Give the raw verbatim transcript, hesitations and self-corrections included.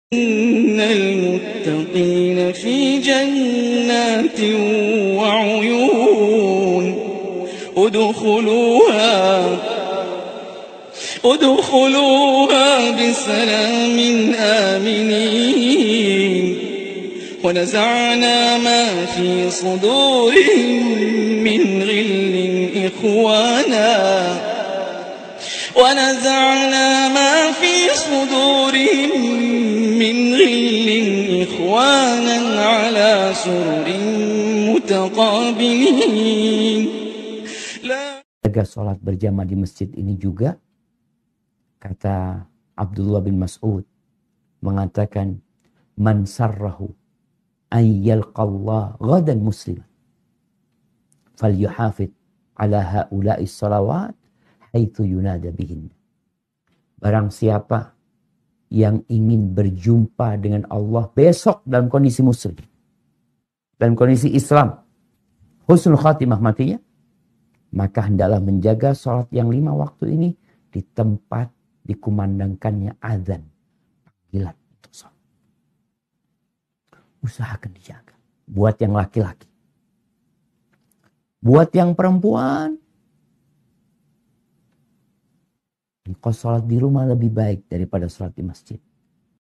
Innal muttaqina fi jannatin wa 'uyun. Udkhuluha udkhuluha bisalamin aminin. Wa naza'na ma fi sudurihim min ghillin ikhwana. ونزعنا ما في صدورهم من غل إخوانا على سرر متقابلين. Jaga sholat berjamaah di masjid ini juga, kata Abdullah bin Mas'ud mengatakan, man sarrahu ayyalqallah ghadan musliman falyuhafid ala haula'is salawat itu yunada bihin. Barang siapa yang ingin berjumpa dengan Allah besok dalam kondisi muslim, dalam kondisi Islam, husnul khatimah matinya, maka hendaklah menjaga sholat yang lima waktu ini di tempat dikumandangkannya azan, panggilan untuk sholat. Usahakan dijaga. Buat yang laki-laki, buat yang perempuan, engkau sholat di rumah lebih baik daripada sholat di masjid.